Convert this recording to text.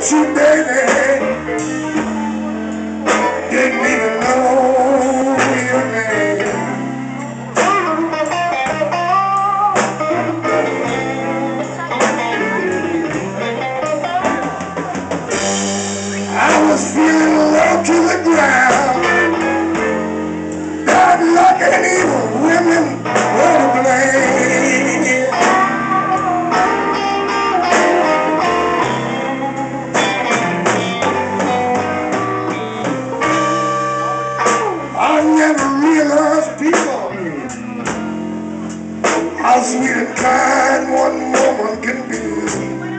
you, baby, didn't even know your name. I was feeling low to the ground. Bad luck and evil women were to blame. I never realized people how sweet and kind one woman can be.